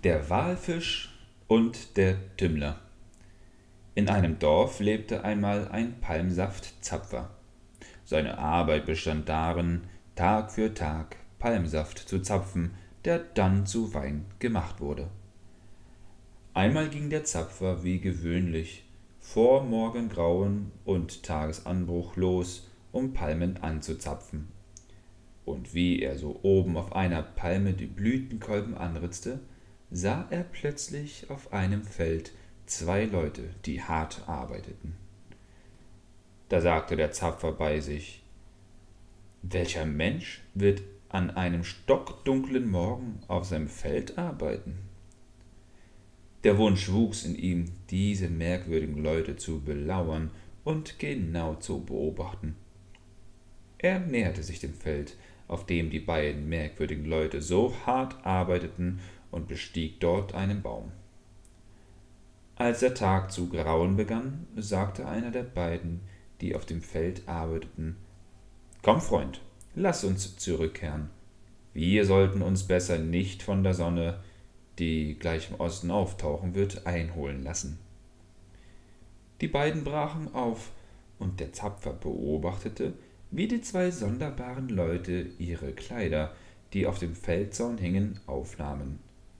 Der Walfisch und der Tümmler. In einem Dorf lebte einmal ein Palmsaftzapfer. Seine Arbeit bestand darin, Tag für Tag Palmsaft zu zapfen, der dann zu Wein gemacht wurde. Einmal ging der Zapfer wie gewöhnlich vor Morgengrauen und Tagesanbruch los, um Palmen anzuzapfen. Und wie er so oben auf einer Palme die Blütenkolben anritzte, sah er plötzlich auf einem Feld zwei Leute, die hart arbeiteten. Da sagte der Zapfer bei sich: Welcher Mensch wird an einem stockdunklen Morgen auf seinem Feld arbeiten? Der Wunsch wuchs in ihm, diese merkwürdigen Leute zu belauern und genau zu beobachten. Er näherte sich dem Feld, auf dem die beiden merkwürdigen Leute so hart arbeiteten, und bestieg dort einen Baum. Als der Tag zu grauen begann, sagte einer der beiden, die auf dem Feld arbeiteten: Komm, Freund, lass uns zurückkehren. Wir sollten uns besser nicht von der Sonne, die gleich im Osten auftauchen wird, einholen lassen. Die beiden brachen auf, und der Zapfer beobachtete, wie die zwei sonderbaren Leute ihre Kleider, die auf dem Feldzaun hingen, aufnahmen.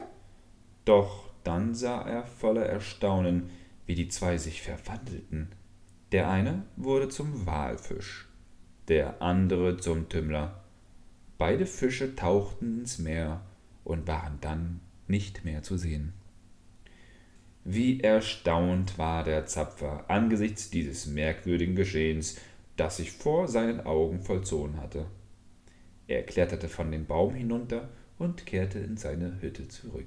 Doch dann sah er voller Erstaunen, wie die zwei sich verwandelten. Der eine wurde zum Walfisch, der andere zum Tümmler. Beide Fische tauchten ins Meer und waren dann nicht mehr zu sehen. Wie erstaunt war der Zapfer angesichts dieses merkwürdigen Geschehens, das sich vor seinen Augen vollzogen hatte. Er kletterte von dem Baum hinunter und kehrte in seine Hütte zurück.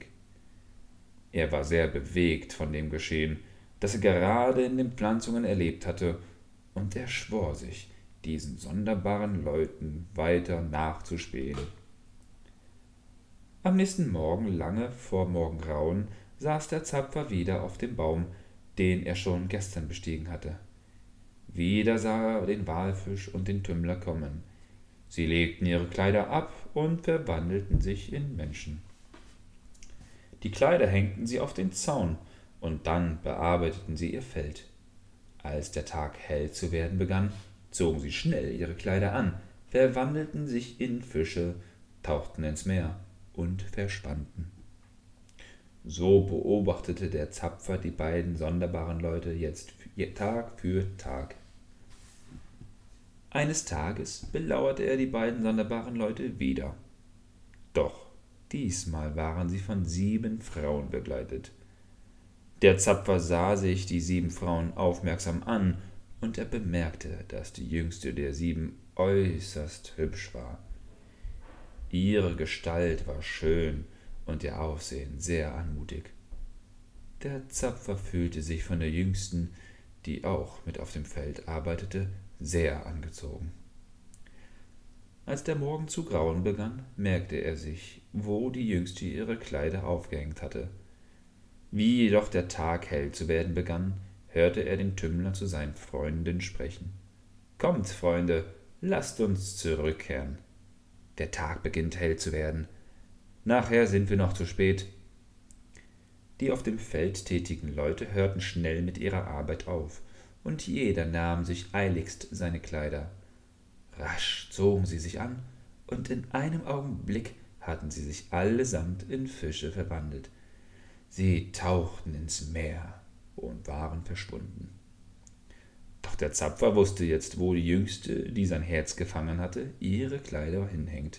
Er war sehr bewegt von dem Geschehen, das er gerade in den Pflanzungen erlebt hatte, und er schwor sich, diesen sonderbaren Leuten weiter nachzuspähen. Am nächsten Morgen, lange vor Morgengrauen, saß der Zapfer wieder auf dem Baum, den er schon gestern bestiegen hatte. Wieder sah er den Walfisch und den Tümmler kommen. Sie legten ihre Kleider ab und verwandelten sich in Menschen. Die Kleider hängten sie auf den Zaun, und dann bearbeiteten sie ihr Feld. Als der Tag hell zu werden begann, zogen sie schnell ihre Kleider an, verwandelten sich in Fische, tauchten ins Meer und verschwanden. So beobachtete der Zapfer die beiden sonderbaren Leute jetzt Tag für Tag. Eines Tages belauerte er die beiden sonderbaren Leute wieder. Doch diesmal waren sie von 7 Frauen begleitet. Der Zapfer sah sich die 7 Frauen aufmerksam an, und er bemerkte, dass die jüngste der 7 äußerst hübsch war. Ihre Gestalt war schön und ihr Aussehen sehr anmutig. Der Zapfer fühlte sich von der jüngsten, die auch mit auf dem Feld arbeitete, sehr angezogen. Als der Morgen zu grauen begann, merkte er sich, wo die Jüngste ihre Kleider aufgehängt hatte. Wie jedoch der Tag hell zu werden begann, hörte er den Tümmler zu seinen Freunden sprechen. Kommt, Freunde, lasst uns zurückkehren. Der Tag beginnt hell zu werden. Nachher sind wir noch zu spät. Die auf dem Feld tätigen Leute hörten schnell mit ihrer Arbeit auf, und jeder nahm sich eiligst seine Kleider. Rasch zogen sie sich an, und in einem Augenblick hatten sie sich allesamt in Fische verwandelt. Sie tauchten ins Meer und waren verschwunden. Doch der Zapfer wusste jetzt, wo die Jüngste, die sein Herz gefangen hatte, ihre Kleider hinhängt.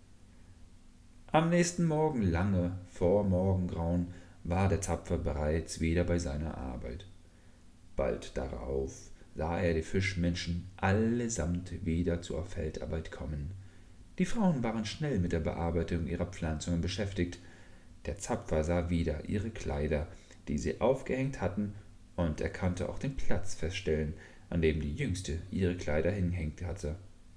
Am nächsten Morgen, lange vor Morgengrauen, war der Zapfer bereits wieder bei seiner Arbeit. Bald darauf sah er die Fischmenschen allesamt wieder zur Feldarbeit kommen. Die Frauen waren schnell mit der Bearbeitung ihrer Pflanzungen beschäftigt. Der Zapfer sah wieder ihre Kleider, die sie aufgehängt hatten, und er konnte auch den Platz feststellen, an dem die Jüngste ihre Kleider hingehängt hatte.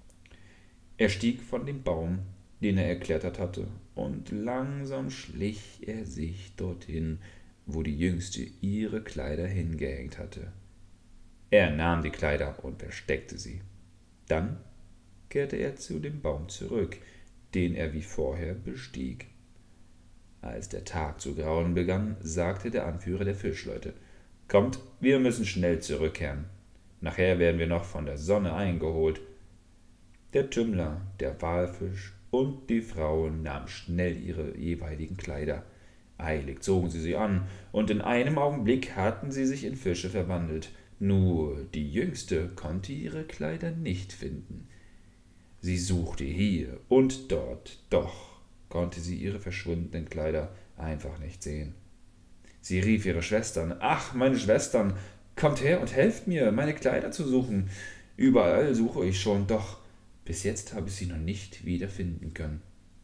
Er stieg von dem Baum, den er erklettert hatte, und langsam schlich er sich dorthin, wo die Jüngste ihre Kleider hingehängt hatte. Er nahm die Kleider und versteckte sie. Dann kehrte er zu dem Baum zurück, den er wie vorher bestieg. Als der Tag zu grauen begann, sagte der Anführer der Fischleute: »Kommt, wir müssen schnell zurückkehren. Nachher werden wir noch von der Sonne eingeholt.« Der Tümmler, der Walfisch und die Frau nahmen schnell ihre jeweiligen Kleider. Eilig zogen sie an, und in einem Augenblick hatten sie sich in Fische verwandelt. Nur die Jüngste konnte ihre Kleider nicht finden. Sie suchte hier und dort, doch konnte sie ihre verschwundenen Kleider einfach nicht sehen. Sie rief ihre Schwestern: »Ach, meine Schwestern, kommt her und helft mir, meine Kleider zu suchen. Überall suche ich schon, doch bis jetzt habe ich sie noch nicht wiederfinden können.«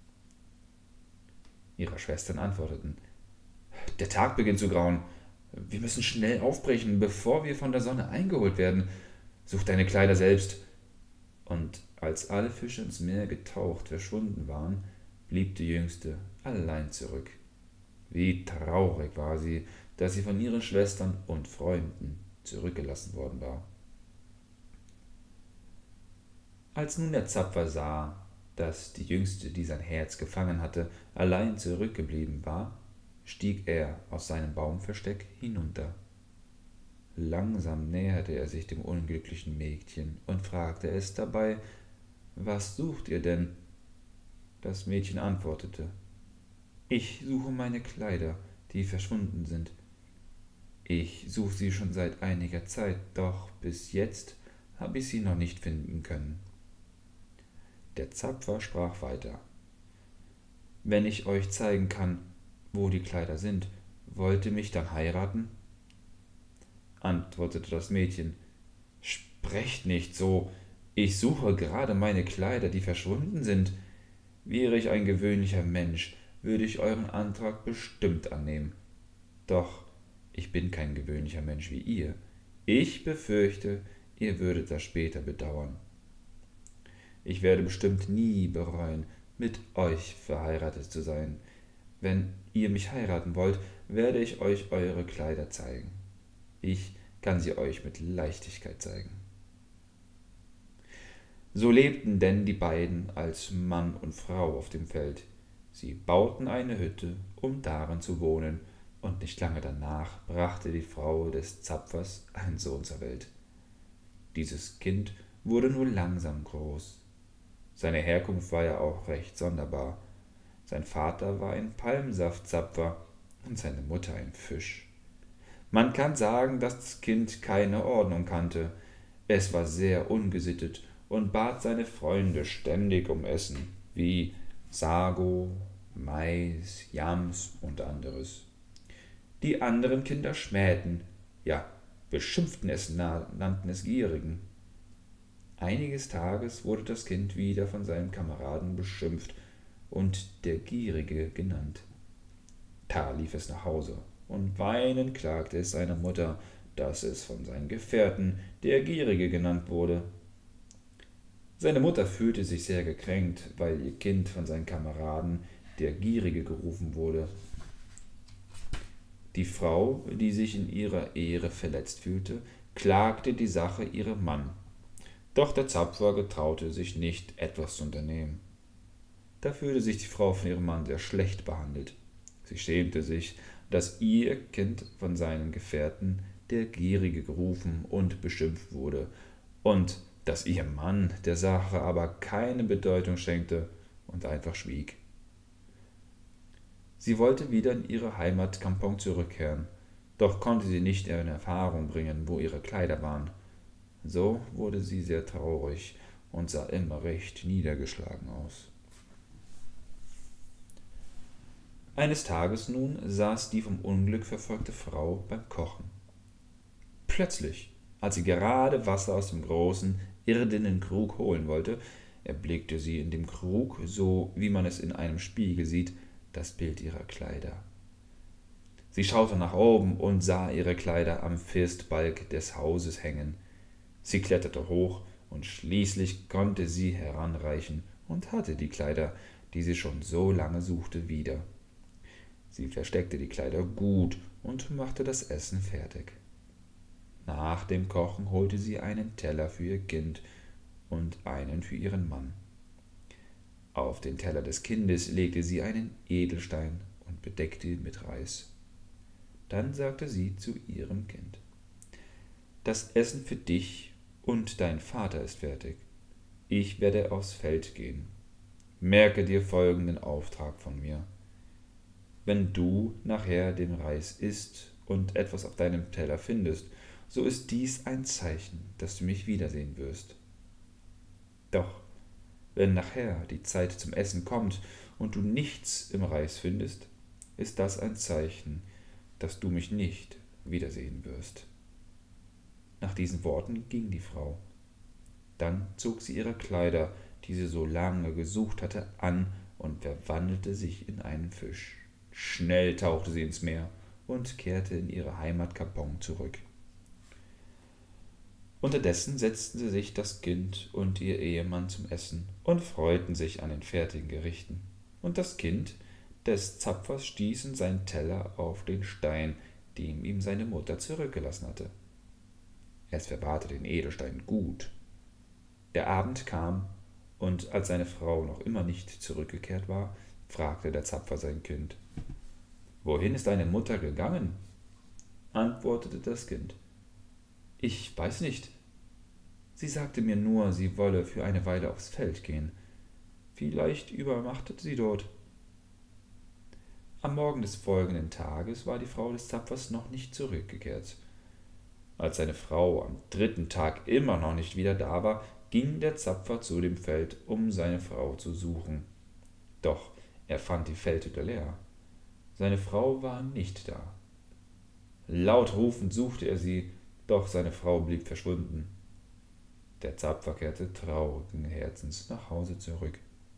Ihre Schwestern antworteten: »Der Tag beginnt zu grauen. Wir müssen schnell aufbrechen, bevor wir von der Sonne eingeholt werden. Such deine Kleider selbst.« Und als alle Fische ins Meer getaucht verschwunden waren, blieb die Jüngste allein zurück. Wie traurig war sie, dass sie von ihren Schwestern und Freunden zurückgelassen worden war. Als nun der Zapfer sah, dass die Jüngste, die sein Herz gefangen hatte, allein zurückgeblieben war, stieg er aus seinem Baumversteck hinunter. Langsam näherte er sich dem unglücklichen Mädchen und fragte es dabei: »Was sucht ihr denn?« Das Mädchen antwortete: »Ich suche meine Kleider, die verschwunden sind. Ich suche sie schon seit einiger Zeit, doch bis jetzt habe ich sie noch nicht finden können.« Der Zapfer sprach weiter: »Wenn ich euch zeigen kann, wo die Kleider sind, wollt ihr mich dann heiraten?« Antwortete das Mädchen: »Sprecht nicht so, ich suche gerade meine Kleider, die verschwunden sind. Wäre ich ein gewöhnlicher Mensch, würde ich euren Antrag bestimmt annehmen. Doch ich bin kein gewöhnlicher Mensch wie ihr. Ich befürchte, ihr würdet das später bedauern. Ich werde bestimmt nie bereuen, mit euch verheiratet zu sein. Wenn ihr mich heiraten wollt, werde ich euch eure Kleider zeigen. Ich kann sie euch mit Leichtigkeit zeigen.« So lebten denn die beiden als Mann und Frau auf dem Feld. Sie bauten eine Hütte, um darin zu wohnen, und nicht lange danach brachte die Frau des Zapfers einen Sohn zur Welt. Dieses Kind wurde nur langsam groß. Seine Herkunft war ja auch recht sonderbar. Sein Vater war ein Palmsaftzapfer und seine Mutter ein Fisch. Man kann sagen, dass das Kind keine Ordnung kannte. Es war sehr ungesittet und bat seine Freunde ständig um Essen, wie Sago, Mais, Yams und anderes. Die anderen Kinder schmähten, ja, beschimpften es, nannten es Gierigen. Eines Tages wurde das Kind wieder von seinen Kameraden beschimpft und der Gierige genannt. Da lief es nach Hause und weinend klagte es seiner Mutter, dass es von seinen Gefährten der Gierige genannt wurde. Seine Mutter fühlte sich sehr gekränkt, weil ihr Kind von seinen Kameraden der Gierige gerufen wurde. Die Frau, die sich in ihrer Ehre verletzt fühlte, klagte die Sache ihrem Mann. Doch der Zapfer getraute sich nicht, etwas zu unternehmen. Da fühlte sich die Frau von ihrem Mann sehr schlecht behandelt. Sie schämte sich, dass ihr Kind von seinen Gefährten der Gierige gerufen und beschimpft wurde, und dass ihr Mann der Sache aber keine Bedeutung schenkte und einfach schwieg. Sie wollte wieder in ihre Heimatkampung zurückkehren, doch konnte sie nicht in Erfahrung bringen, wo ihre Kleider waren. So wurde sie sehr traurig und sah immer recht niedergeschlagen aus. Eines Tages nun saß die vom Unglück verfolgte Frau beim Kochen. Plötzlich, als sie gerade Wasser aus dem großen, irdenen Krug holen wollte, erblickte sie in dem Krug, so wie man es in einem Spiegel sieht, das Bild ihrer Kleider. Sie schaute nach oben und sah ihre Kleider am Firstbalg des Hauses hängen. Sie kletterte hoch, und schließlich konnte sie heranreichen und hatte die Kleider, die sie schon so lange suchte, wieder. Sie versteckte die Kleider gut und machte das Essen fertig. Nach dem Kochen holte sie einen Teller für ihr Kind und einen für ihren Mann. Auf den Teller des Kindes legte sie einen Edelstein und bedeckte ihn mit Reis. Dann sagte sie zu ihrem Kind: »Das Essen für dich und deinen Vater ist fertig. Ich werde aufs Feld gehen. Merke dir folgenden Auftrag von mir. Wenn du nachher den Reis isst und etwas auf deinem Teller findest, so ist dies ein Zeichen, dass du mich wiedersehen wirst. Doch wenn nachher die Zeit zum Essen kommt und du nichts im Reis findest, ist das ein Zeichen, dass du mich nicht wiedersehen wirst.« Nach diesen Worten ging die Frau. Dann zog sie ihre Kleider, die sie so lange gesucht hatte, an und verwandelte sich in einen Fisch. Schnell tauchte sie ins Meer und kehrte in ihre Heimat Kampong zurück. Unterdessen setzten sich das Kind und ihr Ehemann zum Essen und freuten sich an den fertigen Gerichten. Und das Kind des Zapfers stieß in seinen Teller auf den Stein, den ihm seine Mutter zurückgelassen hatte. Es verwahrte den Edelstein gut. Der Abend kam, und als seine Frau noch immer nicht zurückgekehrt war, fragte der Zapfer sein Kind: »Wohin ist deine Mutter gegangen?« Antwortete das Kind: »Ich weiß nicht. Sie sagte mir nur, sie wolle für eine Weile aufs Feld gehen. Vielleicht übernachtet sie dort.« Am Morgen des folgenden Tages war die Frau des Zapfers noch nicht zurückgekehrt. Als seine Frau am 3. Tag immer noch nicht wieder da war, ging der Zapfer zu dem Feld, um seine Frau zu suchen. Doch er fand die Feldhütte leer. Seine Frau war nicht da. Laut rufend suchte er sie, doch seine Frau blieb verschwunden. Der Zapfer kehrte traurigen Herzens nach Hause zurück.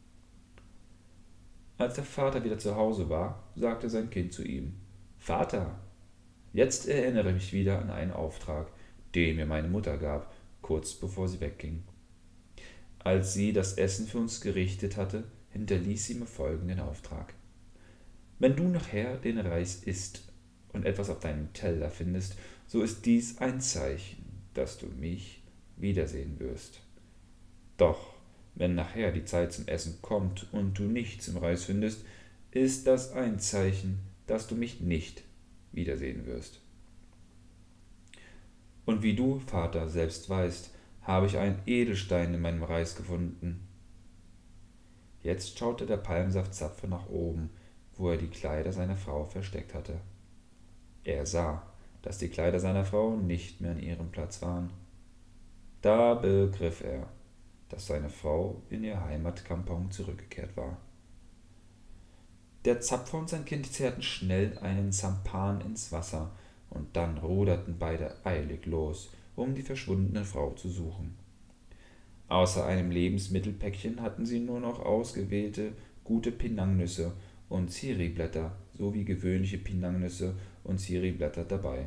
Als der Vater wieder zu Hause war, sagte sein Kind zu ihm: »Vater, jetzt erinnere mich wieder an einen Auftrag, den mir meine Mutter gab, kurz bevor sie wegging. Als sie das Essen für uns gerichtet hatte, hinterließ sie mir folgenden Auftrag: Wenn du nachher den Reis isst und etwas auf deinem Teller findest, so ist dies ein Zeichen, dass du mich wiedersehen wirst. Doch wenn nachher die Zeit zum Essen kommt und du nichts im Reis findest, ist das ein Zeichen, dass du mich nicht wiedersehen wirst. Und wie du, Vater, selbst weißt, habe ich einen Edelstein in meinem Reis gefunden.« Jetzt schaute der Palmsaftzapfer nach oben, wo er die Kleider seiner Frau versteckt hatte. Er sah, dass die Kleider seiner Frau nicht mehr an ihrem Platz waren. Da begriff er, dass seine Frau in ihr Heimatkampong zurückgekehrt war. Der Zapfer und sein Kind zerrten schnell einen Sampan ins Wasser, und dann ruderten beide eilig los, um die verschwundene Frau zu suchen. Außer einem Lebensmittelpäckchen hatten sie nur noch ausgewählte gute Pinangnüsse und Ziriblätter sowie gewöhnliche Pinangnüsse und Ziriblätter dabei.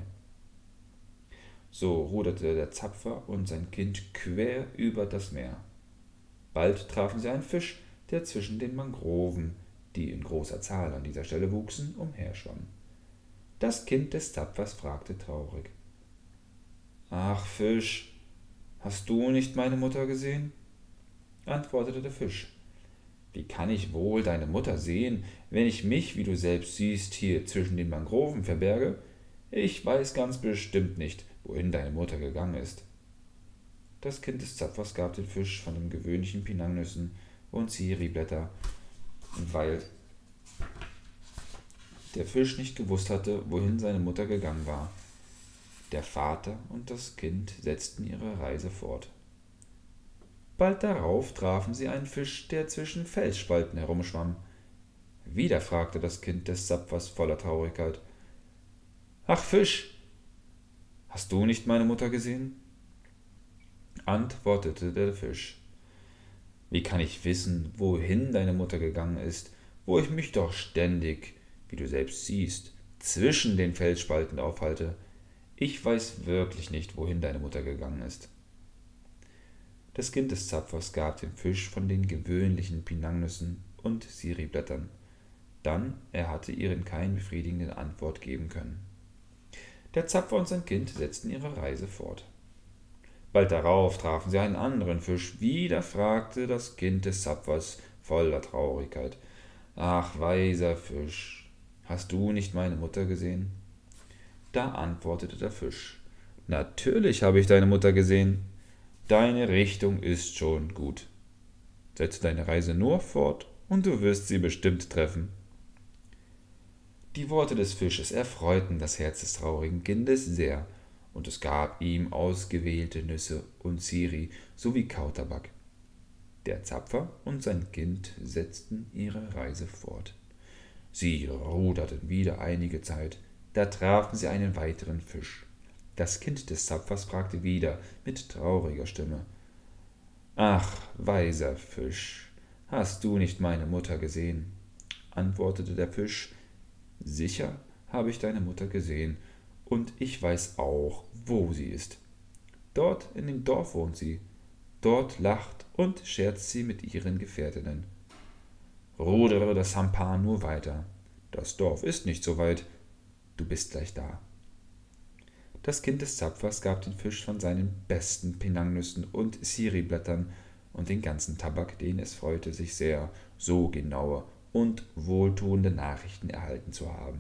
So ruderte der Zapfer und sein Kind quer über das Meer. Bald trafen sie einen Fisch, der zwischen den Mangroven, die in großer Zahl an dieser Stelle wuchsen, umherschwamm. Das Kind des Zapfers fragte traurig: »Ach, Fisch, hast du nicht meine Mutter gesehen?« Antwortete der Fisch: »Wie kann ich wohl deine Mutter sehen, wenn ich mich, wie du selbst siehst, hier zwischen den Mangroven verberge? Ich weiß ganz bestimmt nicht, wohin deine Mutter gegangen ist.« Das Kind des Zapfers gab dem Fisch von den gewöhnlichen Pinangnüssen und Ziriblätter, weil der Fisch nicht gewusst hatte, wohin seine Mutter gegangen war. Der Vater und das Kind setzten ihre Reise fort. Bald darauf trafen sie einen Fisch, der zwischen Felsspalten herumschwamm. Wieder fragte das Kind des Zapfers voller Traurigkeit: »Ach, Fisch, hast du nicht meine Mutter gesehen?« Antwortete der Fisch: »Wie kann ich wissen, wohin deine Mutter gegangen ist, wo ich mich doch ständig, wie du selbst siehst, zwischen den Felsspalten aufhalte? Ich weiß wirklich nicht, wohin deine Mutter gegangen ist.« Das Kind des Zapfers gab dem Fisch von den gewöhnlichen Pinangnüssen und Ziriblättern. Dann er hatte ihnen keine befriedigende Antwort geben können. Der Zapfer und sein Kind setzten ihre Reise fort. Bald darauf trafen sie einen anderen Fisch. Wieder fragte das Kind des Zapfers voller Traurigkeit: »Ach, weiser Fisch, Hast du nicht meine Mutter gesehen? Da antwortete der Fisch: Natürlich habe ich deine Mutter gesehen. Deine Richtung ist schon gut. Setze deine Reise nur fort und du wirst sie bestimmt treffen. Die Worte des Fisches erfreuten das Herz des traurigen Kindes sehr, und es gab ihm ausgewählte Nüsse und Ziri sowie Kautabak. Der Zapfer und sein Kind setzten ihre Reise fort. Sie ruderten wieder einige Zeit, da trafen sie einen weiteren Fisch. Das Kind des Zapfers fragte wieder mit trauriger Stimme: Ach, weiser Fisch, hast du nicht meine Mutter gesehen? Antwortete der Fisch: Sicher habe ich deine Mutter gesehen, und ich weiß auch, wo sie ist. Dort in dem Dorf wohnt sie. Dort lacht und scherzt sie mit ihren Gefährtinnen. Rudere das Sampan nur weiter. Das Dorf ist nicht so weit. Du bist gleich da. Das Kind des Zapfers gab den Fisch von seinen besten Pinangnüssen und Siriblättern und den ganzen Tabak, den es freute sich sehr, so genaue und wohltuende Nachrichten erhalten zu haben.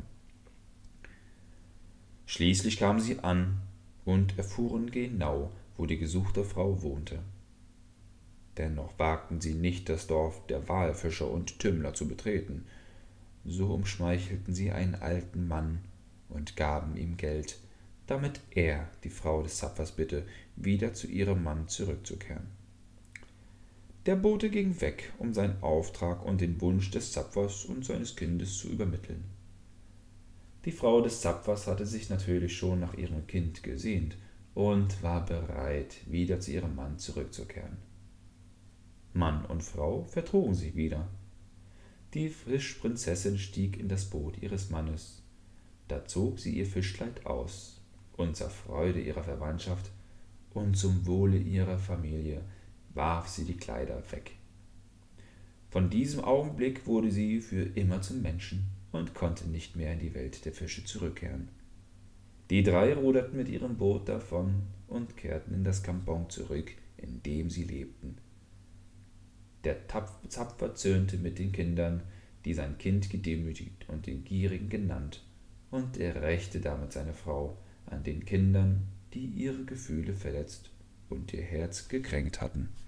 Schließlich kamen sie an und erfuhren genau, wo die gesuchte Frau wohnte. Dennoch wagten sie nicht, das Dorf der Walfischer und Tümmler zu betreten. So umschmeichelten sie einen alten Mann und gaben ihm Geld, damit er die Frau des Zapfers bitte, wieder zu ihrem Mann zurückzukehren. Der Bote ging weg, um seinen Auftrag und den Wunsch des Zapfers und seines Kindes zu übermitteln. Die Frau des Zapfers hatte sich natürlich schon nach ihrem Kind gesehnt und war bereit, wieder zu ihrem Mann zurückzukehren. Mann und Frau vertrugen sich wieder. Die Fischprinzessin stieg in das Boot ihres Mannes. Da zog sie ihr Fischkleid aus, und zur Freude ihrer Verwandtschaft und zum Wohle ihrer Familie warf sie die Kleider weg. Von diesem Augenblick wurde sie für immer zum Menschen und konnte nicht mehr in die Welt der Fische zurückkehren. Die drei ruderten mit ihrem Boot davon und kehrten in das Kampong zurück, in dem sie lebten. Der Zapfer zürnte mit den Kindern, die sein Kind gedemütigt und den Gierigen genannt, und er rächte damit seine Frau an den Kindern, die ihre Gefühle verletzt und ihr Herz gekränkt hatten.